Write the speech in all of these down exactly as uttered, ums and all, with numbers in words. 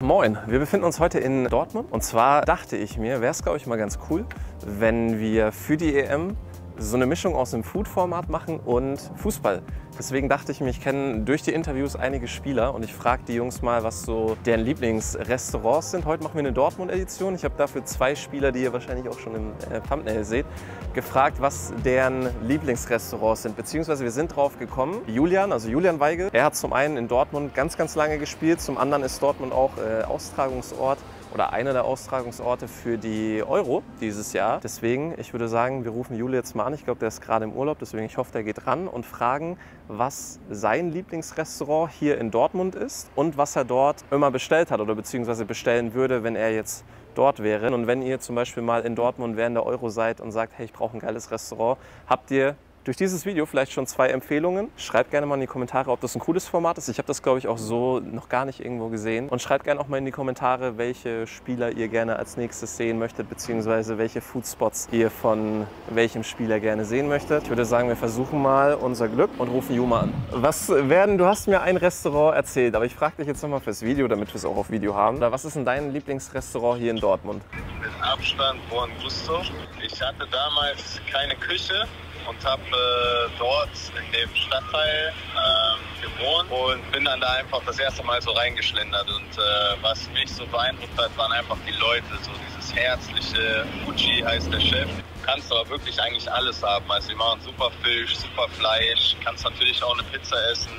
Moin, wir befinden uns heute in Dortmund und zwar dachte ich mir, wäre es glaube ich mal ganz cool, wenn wir für die E M so eine Mischung aus einem Food-Format machen und Fußball. Deswegen dachte ich mir, ich kenne durch die Interviews einige Spieler und ich frage die Jungs mal, was so deren Lieblingsrestaurants sind. Heute machen wir eine Dortmund-Edition. Ich habe dafür zwei Spieler, die ihr wahrscheinlich auch schon im äh, Thumbnail seht, gefragt, was deren Lieblingsrestaurants sind. Beziehungsweise wir sind drauf gekommen. Julian, also Julian Weigel, er hat zum einen in Dortmund ganz, ganz lange gespielt. Zum anderen ist Dortmund auch äh, Austragungsort oder einer der Austragungsorte für die Euro dieses Jahr. Deswegen, ich würde sagen, wir rufen Juli jetzt mal an. Ich glaube, der ist gerade im Urlaub, deswegen ich hoffe, der geht ran und fragen, was sein Lieblingsrestaurant hier in Dortmund ist und was er dort immer bestellt hat oder beziehungsweise bestellen würde, wenn er jetzt dort wäre. Und wenn ihr zum Beispiel mal in Dortmund während der Euro seid und sagt, hey, ich brauche ein geiles Restaurant, habt ihr durch dieses Video vielleicht schon zwei Empfehlungen. Schreibt gerne mal in die Kommentare, ob das ein cooles Format ist. Ich habe das, glaube ich, auch so noch gar nicht irgendwo gesehen. Und schreibt gerne auch mal in die Kommentare, welche Spieler ihr gerne als nächstes sehen möchtet, beziehungsweise welche Foodspots ihr von welchem Spieler gerne sehen möchtet. Ich würde sagen, wir versuchen mal unser Glück und rufen Juma an. Was werden, du hast mir ein Restaurant erzählt, aber ich frage dich jetzt nochmal fürs Video, damit wir es auch auf Video haben. Was ist denn dein Lieblingsrestaurant hier in Dortmund? Mit Abstand Buon Gusto. Ich hatte damals keine Küche und habe äh, dort in dem Stadtteil ähm, gewohnt und bin dann da einfach das erste Mal so reingeschlendert. Und äh, was mich so beeindruckt hat, waren einfach die Leute, so dieses herzliche. Fuji heißt der Chef. Du kannst aber wirklich eigentlich alles haben. Also die machen super Fisch, super Fleisch, kannst natürlich auch eine Pizza essen.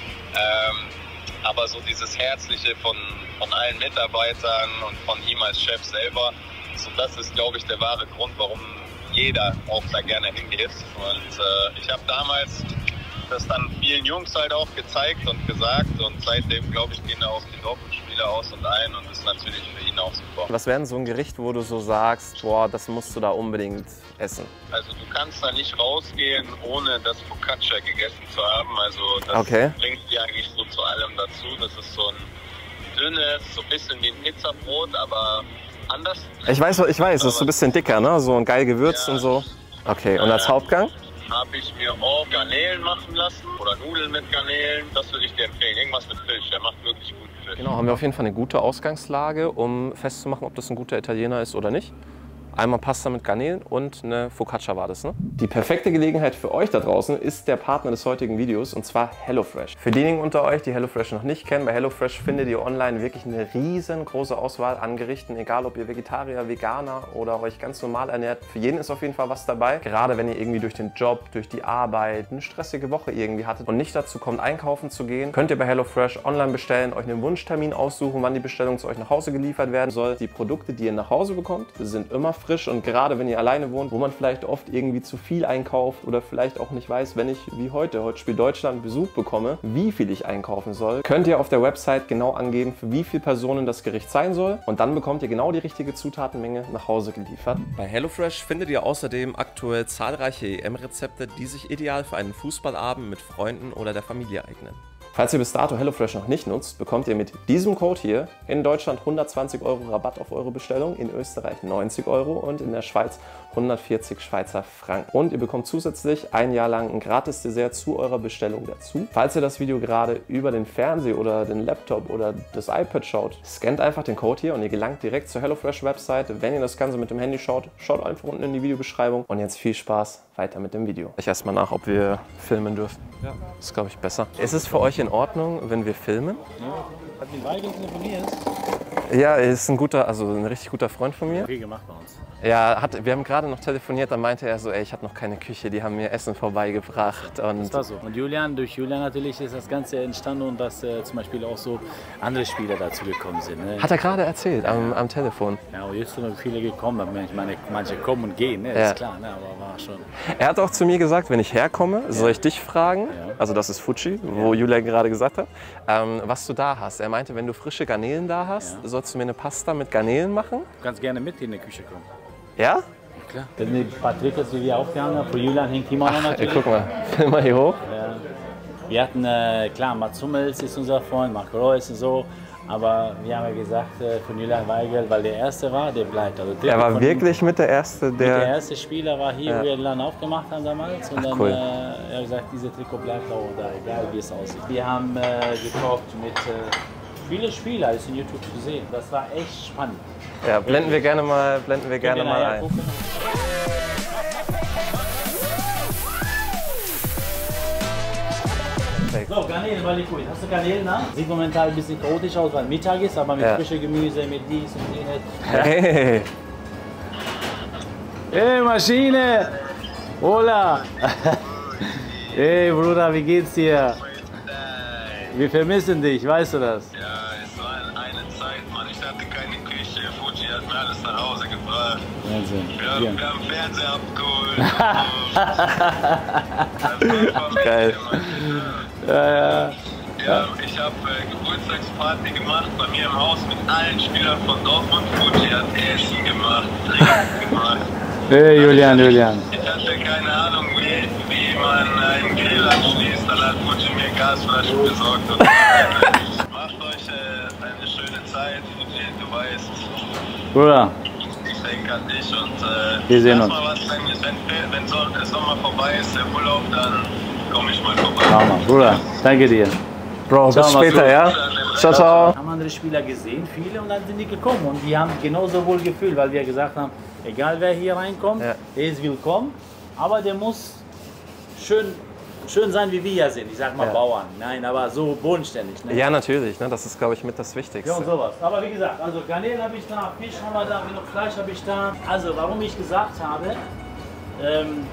Ähm, aber so dieses Herzliche von, von allen Mitarbeitern und von ihm als Chef selber, so das ist, glaube ich, der wahre Grund, warum jeder auch da gerne hingeht. Und äh, ich habe damals das dann vielen Jungs halt auch gezeigt und gesagt und seitdem, glaube ich, gehen da auch die Dortmund-Spieler aus und ein und das ist natürlich für ihn auch super. Was wäre denn so ein Gericht, wo du so sagst, boah, das musst du da unbedingt essen? Also du kannst da nicht rausgehen, ohne das Focaccia gegessen zu haben. Also das okay. bringt dir eigentlich so zu allem dazu. Das ist so ein dünnes, so ein bisschen wie ein Pizzabrot, aber anders. Ich weiß, ich weiß, das ist so ein bisschen dicker, ne? So ein geil gewürzt ja, und so. Okay, und als Hauptgang? Habe ich mir auch Garnelen machen lassen oder Nudeln mit Garnelen. Das würde ich dir empfehlen. Irgendwas mit Fisch, der macht wirklich guten Fisch. Genau, haben wir auf jeden Fall eine gute Ausgangslage, um festzumachen, ob das ein guter Italiener ist oder nicht. Einmal Pasta mit Garnelen und eine Focaccia war das, ne? Die perfekte Gelegenheit für euch da draußen ist der Partner des heutigen Videos und zwar HelloFresh. Für diejenigen unter euch, die HelloFresh noch nicht kennen, bei HelloFresh findet ihr online wirklich eine riesengroße Auswahl an Gerichten, egal ob ihr Vegetarier, Veganer oder euch ganz normal ernährt. Für jeden ist auf jeden Fall was dabei. Gerade wenn ihr irgendwie durch den Job, durch die Arbeit eine stressige Woche irgendwie hattet und nicht dazu kommt, einkaufen zu gehen, könnt ihr bei HelloFresh online bestellen, euch einen Wunschtermin aussuchen, wann die Bestellung zu euch nach Hause geliefert werden soll. Die Produkte, die ihr nach Hause bekommt, sind immer frisch und gerade wenn ihr alleine wohnt, wo man vielleicht oft irgendwie zu viel einkauft oder vielleicht auch nicht weiß, wenn ich wie heute, heute spielt Deutschland, Besuch bekomme, wie viel ich einkaufen soll, könnt ihr auf der Website genau angeben, für wie viele Personen das Gericht sein soll und dann bekommt ihr genau die richtige Zutatenmenge nach Hause geliefert. Bei HelloFresh findet ihr außerdem aktuell zahlreiche E M-Rezepte, die sich ideal für einen Fußballabend mit Freunden oder der Familie eignen. Falls ihr bis dato HelloFresh noch nicht nutzt, bekommt ihr mit diesem Code hier in Deutschland hundertzwanzig Euro Rabatt auf eure Bestellung, in Österreich neunzig Euro und in der Schweiz hundertvierzig Schweizer Franken. Und ihr bekommt zusätzlich ein Jahr lang ein gratis Dessert zu eurer Bestellung dazu. Falls ihr das Video gerade über den Fernseher oder den Laptop oder das iPad schaut, scannt einfach den Code hier und ihr gelangt direkt zur HelloFresh Website. Wenn ihr das Ganze mit dem Handy schaut, schaut einfach unten in die Videobeschreibung. Und jetzt viel Spaß weiter mit dem Video. Ich erstmal nach, ob wir filmen dürfen. Ja. Das ist, glaube ich, besser. Ist es für euch in Ordnung, wenn wir filmen? Ja. Hat den Weigel telefoniert? Ja, er ist ein guter, also ein richtig guter Freund von mir. Viel gemacht bei uns. Ja, hat, wir haben gerade noch telefoniert, da meinte er so, ey, ich habe noch keine Küche, die haben mir Essen vorbeigebracht. Und das war so. Und Julian, durch Julian natürlich ist das Ganze entstanden und dass äh, zum Beispiel auch so andere Spieler dazu gekommen sind. Ne? Hat er gerade erzählt, am, am Telefon. Ja, und jetzt sind noch viele gekommen, ich meine, manche kommen und gehen, ne? Das ja. ist klar, ne? Aber war schon. Er hat auch zu mir gesagt, wenn ich herkomme, soll ich dich fragen, ja. Also das ist Fuji, wo ja. Julian gerade gesagt hat, ähm, was du da hast. Er meinte, wenn du frische Garnelen da hast, ja. sollst du mir eine Pasta mit Garnelen machen. Du kannst gerne mit in die Küche kommen. Ja? Klar. Das sind die paar Trikots, die wir aufgehangen haben. Für Julian hängt immer noch natürlich. Ach, guck mal, film mal hier hoch. Ja. Wir hatten, äh, klar, Mats Hummels ist unser Freund, Marco Reus und so. Aber wir haben ja gesagt, äh, von Julian Weigel, weil der Erste war, der bleibt. Also er war wirklich mit der Erste, der... Der erste Spieler war hier, ja. wo wir den Laden aufgemacht haben damals. Und Ach, dann cool. äh, er hat gesagt, dieses Trikot bleibt auch da, egal wie es aussieht. Wir haben äh, gekocht mit... Äh, viele Spieler ist in YouTube zu sehen. Das war echt spannend. Ja, blenden wir gerne mal, blenden wir gerne mal ein. Gucken. So, Garnelen, weil ich gut. Hast du Garnelen da? Sieht momentan ein bisschen chaotisch aus, weil Mittag ist, aber mit ja. frischem Gemüse, mit dies und jenes. Hey! Hey, Maschine! Hola! Hey, Bruder, wie geht's dir? Wir vermissen dich, weißt du das? Ja, es war eine Zeit, Mann. Ich hatte keine Küche. Fuji hat mir alles nach Hause gebracht. Wahnsinn. Wir haben, wir haben Fernseher abgeholt. Geil. Ja, ja. Ja, ich habe äh, Geburtstagsparty gemacht bei mir im Haus mit allen Spielern von Dortmund. Fuji hat Essen gemacht, Trinken gemacht. Hey, Julian, Julian. Ich hatte keine Ahnung, wie, wie man einen Grill anschließt. Dann hat Fuji mir Gasflaschen besorgt. Und macht euch äh, eine schöne Zeit. Fuji, du weißt, Bruder, ich denke an dich und äh, wir sehen uns. Mal was, wenn, wenn, wenn so, der Sommer vorbei ist, der Urlaub, dann komme ich mal vorbei. Schau mal, Bruder, danke dir. Bro, bis Ciao, später, ja? Ciao, ciao. Haben andere Spieler gesehen, viele, und dann sind die gekommen. Und die haben genauso wohl gefühlt, weil wir gesagt haben, egal wer hier reinkommt, Ja. der ist willkommen. Aber der muss schön, schön sein, wie wir hier sind. Ich sag mal Ja. Bauern. Nein, aber so bodenständig. Ne? Ja, natürlich, ne? Das ist, glaube ich, mit das Ja, und Wichtigste. sowas. Aber wie gesagt, also Garnelen habe ich da, Fisch haben wir da, genug Fleisch habe ich da. Also, warum ich gesagt habe, ähm,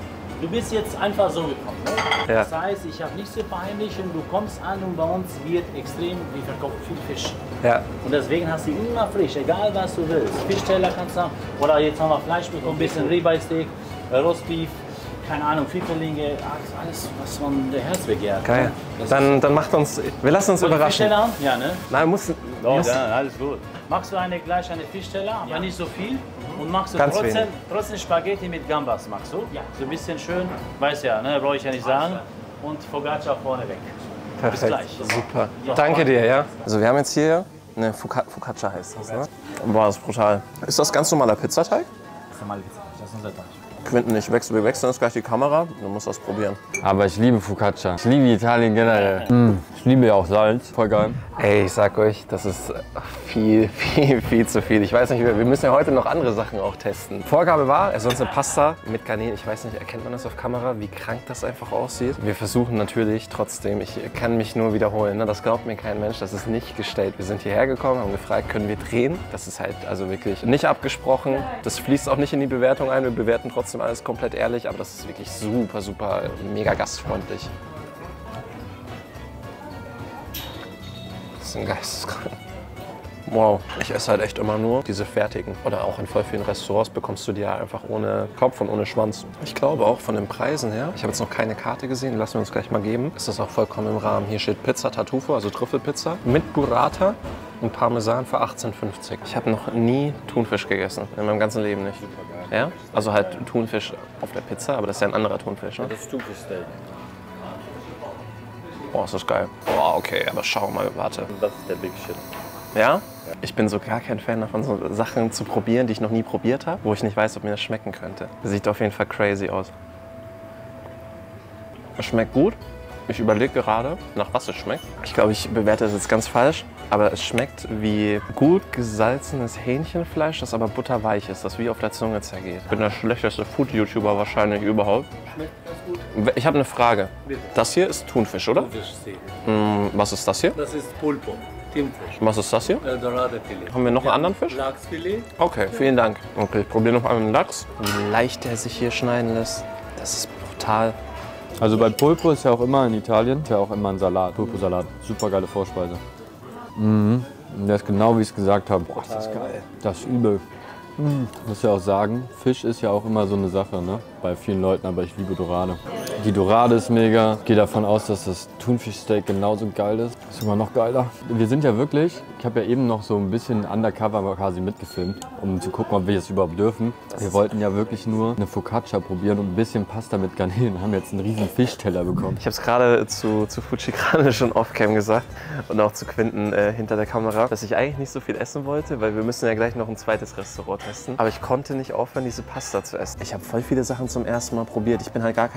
du bist jetzt einfach so gekommen. Ne? Ja. Das heißt, ich habe nicht so verheimlicht und du kommst an und bei uns wird extrem, wir verkaufen viel Fisch. Ja, Und deswegen hast du immer frisch, egal was du willst. Fischteller kannst du haben. Oder jetzt haben wir Fleisch bekommen, ein bisschen Ribeye-Steak, Roastbeef, keine Ahnung, Pfifferlinge, alles, was man der Herz begehrt. geil. Das Dann, dann macht uns, wir lassen uns Wollen wir überraschen. Fischteller haben? Ja, ne? Nein, muss, Doch, muss ja, alles gut. Machst du eine, gleich eine Fischteller, aber nicht so viel. Und machst du Ganz trotzdem, wenig. trotzdem Spaghetti mit Gambas, magst du? Ja. So ein bisschen schön, weiß ja, ne, brauche ich ja nicht sagen. Und Focaccia vorne weg. Perfekt, gleich. super. Danke dir, ja. Also wir haben jetzt hier eine Foca- Focaccia heißt das, ne? Boah, das ist brutal. Ist das ganz normaler Pizzateig? Das ist mal Pizza, das ist unser Teig. Quinten, ich wechsle, wir wechseln jetzt gleich die Kamera. Du musst das probieren. Aber ich liebe Focaccia. Ich liebe Italien generell. Mm, ich liebe ja auch Salz. Voll geil. Ey, ich sag euch, das ist viel, viel, viel zu viel. Ich weiß nicht, wir müssen ja heute noch andere Sachen auch testen. Vorgabe war, es soll eine Pasta mit Garnelen. Ich weiß nicht, erkennt man das auf Kamera, wie krank das einfach aussieht? Wir versuchen natürlich trotzdem, ich kann mich nur wiederholen, ne? Das glaubt mir kein Mensch, das ist nicht gestellt. Wir sind hierher gekommen, haben gefragt, können wir drehen? Das ist halt also wirklich nicht abgesprochen. Das fließt auch nicht in die Bewertung ein. Wir bewerten trotzdem alles komplett ehrlich, aber das ist wirklich super, super, mega gastfreundlich. Das ist ein geisteskrank. Wow, ich esse halt echt immer nur diese fertigen. Oder auch in voll vielen Restaurants bekommst du die ja einfach ohne Kopf und ohne Schwanz. Ich glaube auch von den Preisen her, ich habe jetzt noch keine Karte gesehen, lassen wir uns gleich mal geben, ist das auch vollkommen im Rahmen. Hier steht Pizza Tartufo, also Trüffelpizza, mit Burrata und Parmesan für achtzehn fünfzig. Ich habe noch nie Thunfisch gegessen, in meinem ganzen Leben nicht. Ja? Also halt Thunfisch auf der Pizza, aber das ist ja ein anderer Thunfisch, ne? Das ist Thunfischsteak. Boah, ist das geil. Boah, okay, aber schau mal, warte. Das ist der Big Shit. Ja? Ich bin so gar kein Fan davon, so Sachen zu probieren, die ich noch nie probiert habe, wo ich nicht weiß, ob mir das schmecken könnte. Sieht auf jeden Fall crazy aus. Es schmeckt gut. Ich überlege gerade, nach was es schmeckt. Ich glaube, ich bewerte es jetzt ganz falsch, aber es schmeckt wie gut gesalzenes Hähnchenfleisch, das aber butterweich ist, das wie auf der Zunge zergeht. Ich bin der schlechteste Food-YouTuber wahrscheinlich überhaupt. Schmeckt ganz gut. Ich habe eine Frage. Bitte. Das hier ist Thunfisch, oder? Thunfischsteak. Hm, was ist das hier? Das ist Pulpo, Thunfisch. Was ist das hier? Doradefilet. Haben wir noch einen anderen Fisch? Lachsfilet. Okay, vielen Dank. Okay, ich probiere noch einmal den Lachs. Wie leicht der sich hier schneiden lässt, das ist brutal. Also bei Pulpo ist ja auch immer in Italien, ist ja auch immer ein Salat, Pulpo-Salat. Super geile Vorspeise. Mhm. Und der ist genau wie ich es gesagt habe. Boah, ist das geil. Das ist übel. Mhm. Ich muss ja auch sagen, Fisch ist ja auch immer so eine Sache, ne? Bei vielen Leuten, aber ich liebe Dorade. Die Dorade ist mega. Ich gehe davon aus, dass das Thunfischsteak genauso geil ist. Ist sogar noch geiler. Wir sind ja wirklich, ich habe ja eben noch so ein bisschen undercover quasi mitgefilmt, um zu gucken, ob wir es überhaupt dürfen. Wir wollten ja wirklich nur eine Focaccia probieren und ein bisschen Pasta mit Garnelen. Haben jetzt einen riesen Fischteller bekommen. Ich habe es gerade zu, zu Fuji gerade schon off-cam gesagt und auch zu Quinten äh, hinter der Kamera, dass ich eigentlich nicht so viel essen wollte, weil wir müssen ja gleich noch ein zweites Restaurant testen. Aber ich konnte nicht aufhören, diese Pasta zu essen. Ich habe voll viele Sachen zum ersten Mal probiert. Ich bin halt gar kein Fischmensch.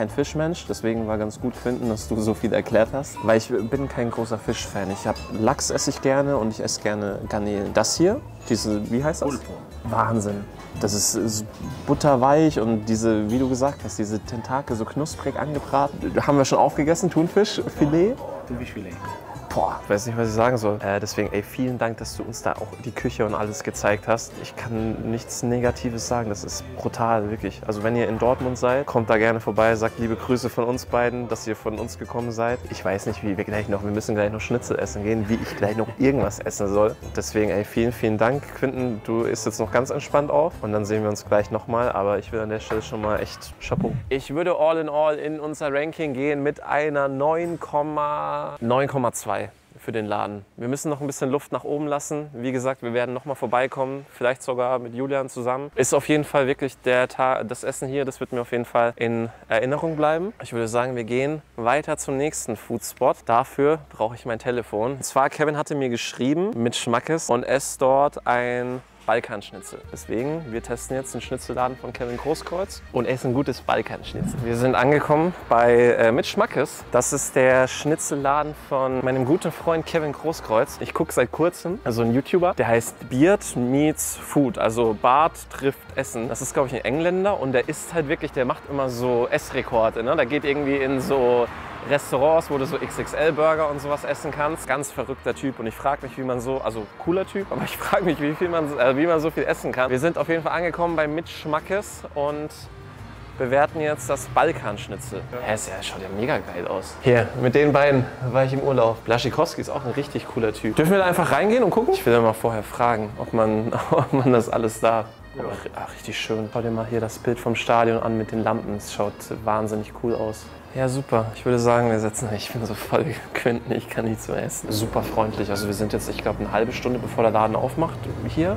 Fischmensch, deswegen war ganz gut finden, dass du so viel erklärt hast. Weil ich bin kein großer Fischfan. Ich habe Lachs esse ich gerne und ich esse gerne Garnelen. Das hier, diese, wie heißt das? Pulpo. Wahnsinn. Das ist, ist butterweich und diese, wie du gesagt hast, diese Tentakel so knusprig angebraten. Haben wir schon aufgegessen, Thunfischfilet? Thunfischfilet. Boah, ich weiß nicht, was ich sagen soll. Äh, deswegen, ey, vielen Dank, dass du uns da auch die Küche und alles gezeigt hast. Ich kann nichts Negatives sagen, das ist brutal, wirklich. Also wenn ihr in Dortmund seid, kommt da gerne vorbei, sagt liebe Grüße von uns beiden, dass ihr von uns gekommen seid. Ich weiß nicht, wie wir gleich noch, wir müssen gleich noch Schnitzel essen gehen, wie ich gleich noch irgendwas essen soll. Deswegen, ey, vielen, vielen Dank. Quinten, du isst jetzt noch ganz entspannt auf und dann sehen wir uns gleich nochmal. Aber ich will an der Stelle schon mal echt Chapeau. Ich würde all in all in unser Ranking gehen mit einer neun Komma zwei. Für den Laden. Wir müssen noch ein bisschen Luft nach oben lassen. Wie gesagt, wir werden noch mal vorbeikommen, vielleicht sogar mit Julian zusammen. Ist auf jeden Fall wirklich der Tag, das Essen hier, das wird mir auf jeden Fall in Erinnerung bleiben. Ich würde sagen, wir gehen weiter zum nächsten Foodspot. Dafür brauche ich mein Telefon. Und zwar, Kevin hatte mir geschrieben mit Schmackes und esse dort ein Balkanschnitzel. Deswegen, wir testen jetzt den Schnitzelladen von Kevin Großkreuz und essen gutes Balkanschnitzel. Wir sind angekommen bei äh, mit Schmackes. Das ist der Schnitzelladen von meinem guten Freund Kevin Großkreuz. Ich gucke seit kurzem, also ein YouTuber, der heißt Beard Meets Food, also Bart trifft Essen. Das ist, glaube ich, ein Engländer und der isst halt wirklich, der macht immer so Essrekorde. Ne? Der geht irgendwie in so Restaurants, wo du so X X L-Burger und sowas essen kannst. Ganz verrückter Typ und ich frage mich, wie man so, also cooler Typ, aber ich frage mich, wie, viel man, äh, wie man so viel essen kann. Wir sind auf jeden Fall angekommen bei Mit Schmackes und bewerten jetzt das Balkanschnitzel. Hä, ist ja, schaut ja mega geil aus. Hier, mit den beiden war ich im Urlaub. Blaschikowski ist auch ein richtig cooler Typ. Dürfen wir da einfach reingehen und gucken? Ich will ja mal vorher fragen, ob man, ob man das alles darf. Aber, ach, richtig schön. Schau dir mal hier das Bild vom Stadion an mit den Lampen. Es schaut wahnsinnig cool aus. Ja, super. Ich würde sagen, wir setzen. Ich bin so voll Quinten, ich kann nichts mehr essen. Super freundlich. Also wir sind jetzt, ich glaube, eine halbe Stunde bevor der Laden aufmacht hier.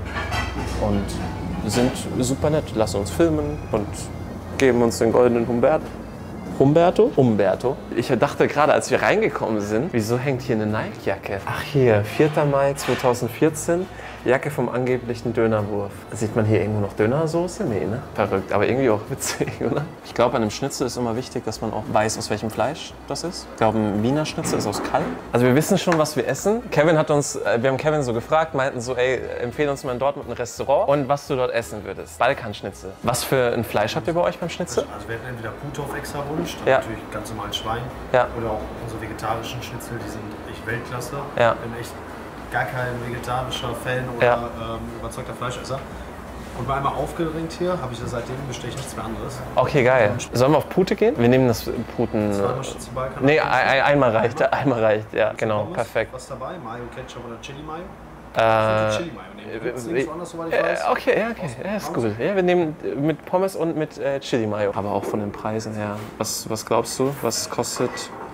Und sind super nett. Lassen uns filmen und geben uns den goldenen Humberto. Humberto? Umberto. Ich dachte gerade, als wir reingekommen sind, wieso hängt hier eine Nike-Jacke? Ach hier, vierter Mai zweitausendvierzehn. Jacke vom angeblichen Dönerwurf. Sieht man hier irgendwo noch Dönersoße? Nee, ne? Verrückt, aber irgendwie auch witzig, oder? Ich glaube, an einem Schnitzel ist immer wichtig, dass man auch weiß, aus welchem Fleisch das ist. Ich glaube, ein Wiener Schnitzel ist aus Kalb. Also wir wissen schon, was wir essen. Kevin hat uns, wir haben Kevin so gefragt, meinten so, ey, empfehle uns mal in Dortmund ein Restaurant und was du dort essen würdest. Balkanschnitzel. Was für ein Fleisch habt ihr bei euch beim Schnitzel? Also wir hätten entweder Pute auf extra Wunsch, dann ja. natürlich ganz normal Schwein. Ja. Oder auch unsere vegetarischen Schnitzel, die sind echt Weltklasse. Ja. Bin echt gar kein vegetarischer Fan oder ja. ähm, überzeugter Fleischesser. Und war einmal aufgeringt hier, habe ich ja seitdem bestelle ich nichts mehr anderes. Okay, geil. Sollen wir auf Pute gehen? Wir nehmen das Puten... Zweimal Schnitzel Balkan. Nee, ein, einmal reicht. Einmal reicht, ja, genau, Pommes, perfekt. Was dabei? Mayo, Ketchup oder Chili Mayo? Äh, Chili Mayo nehmen. Gibt's nichts anderes, soweit ich äh, weiß? okay, ja, okay, ja, ist gut. Ja, wir nehmen mit Pommes und mit äh, Chili Mayo. Aber auch von den Preisen her. Was, was glaubst du, was kostet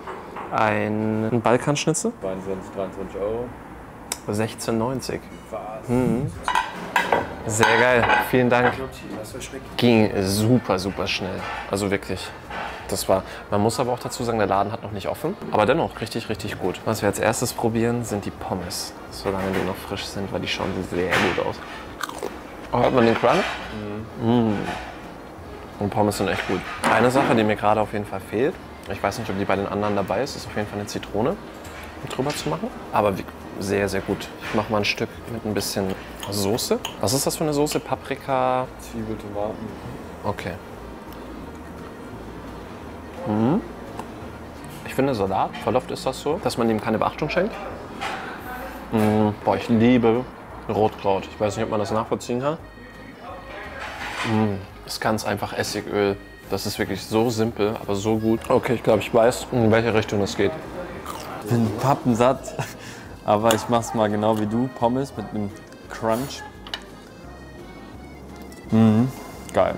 ein, ein Balkanschnitzel? zweiundzwanzig, dreiundzwanzig Euro. sechzehn neunzig. Was? Mhm. Sehr geil, vielen Dank. Ging super, super schnell. Also wirklich. Das war, man muss aber auch dazu sagen, der Laden hat noch nicht offen. Aber dennoch richtig, richtig gut. Was wir als erstes probieren, sind die Pommes. Solange die noch frisch sind, weil die schauen sehr gut aus. Oh, hört man den Crunch? Mhm. Mm. Und Pommes sind echt gut. Eine Sache, die mir gerade auf jeden Fall fehlt, ich weiß nicht, ob die bei den anderen dabei ist, ist auf jeden Fall eine Zitrone drüber zu machen. Aber sehr, sehr gut. Ich mache mal ein Stück mit ein bisschen Soße. Was ist das für eine Soße? Paprika? Zwiebel, Tomaten. Okay. Mhm. Ich finde Salat, voll oft ist das so, dass man dem keine Beachtung schenkt. Mhm. Boah, ich liebe Rotkraut. Ich weiß nicht, ob man das nachvollziehen kann. Mhm. Das ist ganz einfach Essigöl. Das ist wirklich so simpel, aber so gut. Okay, ich glaube, ich weiß, in welche Richtung es geht. Ich bin pappensatt, aber ich mach's mal genau wie du. Pommes mit einem Crunch. Mhm. Geil.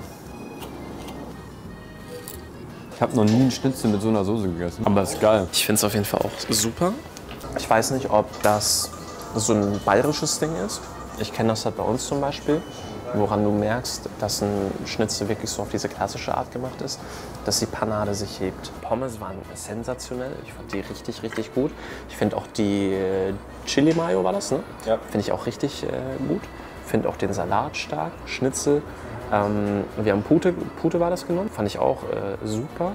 Ich habe noch nie einen Schnitzel mit so einer Soße gegessen, aber ist geil. Ich finde es auf jeden Fall auch super. Ich weiß nicht, ob das so ein bayerisches Ding ist. Ich kenne das halt bei uns zum Beispiel, woran du merkst, dass ein Schnitzel wirklich so auf diese klassische Art gemacht ist, dass die Panade sich hebt. Pommes waren sensationell. Ich fand die richtig, richtig gut. Ich finde auch die äh, Chili Mayo war das, ne? Ja. Finde ich auch richtig äh, gut. Finde auch den Salat stark. Schnitzel. Ähm, wir haben Pute, Pute war das genommen. Fand ich auch äh, super.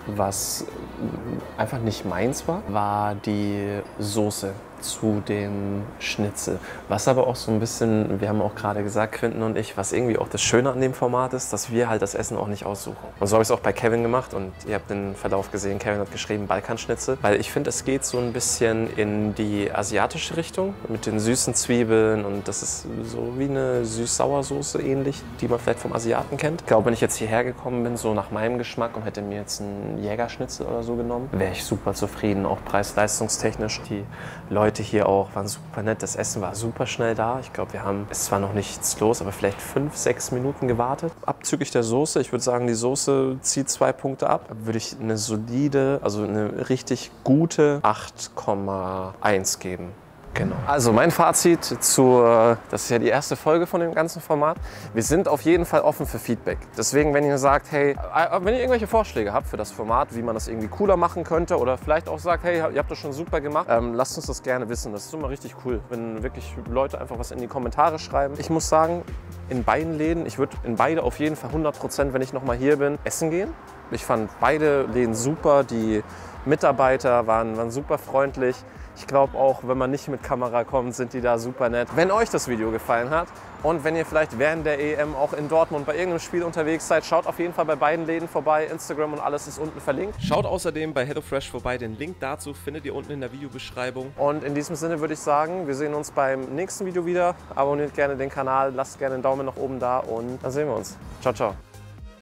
Was einfach nicht meins war, war die Soße zu dem Schnitzel. Was aber auch so ein bisschen, wir haben auch gerade gesagt, Quinten und ich, was irgendwie auch das Schöne an dem Format ist, dass wir halt das Essen auch nicht aussuchen. Und so habe ich es auch bei Kevin gemacht und ihr habt den Verlauf gesehen, Kevin hat geschrieben Balkanschnitzel, weil ich finde, es geht so ein bisschen in die asiatische Richtung mit den süßen Zwiebeln und das ist so wie eine süß-sauer-Soße ähnlich, die man vielleicht vom Asiaten kennt. Ich glaube, wenn ich jetzt hierher gekommen bin, so nach meinem Geschmack und hätte mir jetzt einen Jägerschnitzel oder so genommen, wäre ich super zufrieden, auch preis-leistungstechnisch. Die Leute hier auch waren super nett. Das Essen war super schnell da. Ich glaube, wir haben, es war noch nichts los, aber vielleicht fünf, sechs Minuten gewartet. Abzüglich der Soße, ich würde sagen, die Soße zieht zwei Punkte ab. Würde ich eine solide, also eine richtig gute acht Komma eins geben. Genau. Also mein Fazit zur, das ist ja die erste Folge von dem ganzen Format. Wir sind auf jeden Fall offen für Feedback. Deswegen, wenn ihr sagt, hey, wenn ihr irgendwelche Vorschläge habt für das Format, wie man das irgendwie cooler machen könnte oder vielleicht auch sagt, hey, ihr habt das schon super gemacht, ähm, lasst uns das gerne wissen. Das ist immer richtig cool, wenn wirklich Leute einfach was in die Kommentare schreiben. Ich muss sagen, in beiden Läden, ich würde in beide auf jeden Fall hundert Prozent, wenn ich noch mal hier bin, essen gehen. Ich fand beide Läden super, die Mitarbeiter waren, waren super freundlich. Ich glaube auch, wenn man nicht mit Kamera kommt, sind die da super nett. Wenn euch das Video gefallen hat und wenn ihr vielleicht während der E M auch in Dortmund bei irgendeinem Spiel unterwegs seid, schaut auf jeden Fall bei beiden Läden vorbei. Instagram und alles ist unten verlinkt. Schaut außerdem bei HelloFresh vorbei. Den Link dazu findet ihr unten in der Videobeschreibung. Und in diesem Sinne würde ich sagen, wir sehen uns beim nächsten Video wieder. Abonniert gerne den Kanal, lasst gerne einen Daumen nach oben da und dann sehen wir uns. Ciao, ciao.